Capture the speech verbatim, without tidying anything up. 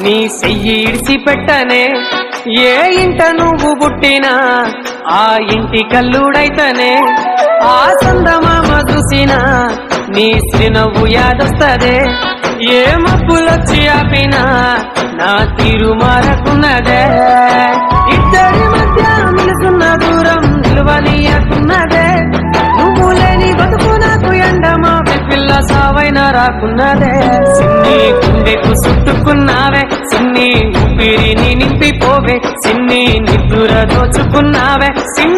నీ చెయ్యి ఇడిసి పెట్టనే ఏ ఇంట నువ్వు పుట్టినా ఆ ఇంటి కల్లుడైతనే ఆ సందమామ చూసినా నీ శ్రీనవ్వు యాదొస్తదే ఏ మబ్బులొచ్చి ఆపినా నా తీరు మారకున్నదే ఇద్దరి మధ్య నిలుసున్న దూరం నిలువనీయకున్నదే నువ్వు లేని బతుకు నాకు ఎండమా పిల్ల సావైన రాకున్నదే సిన్ని గుండెకు చుట్టుకున్నావే సిన్ని ఊపిరిని నింపిపోవే సిన్ని నిద్దుర దోచుకున్నావే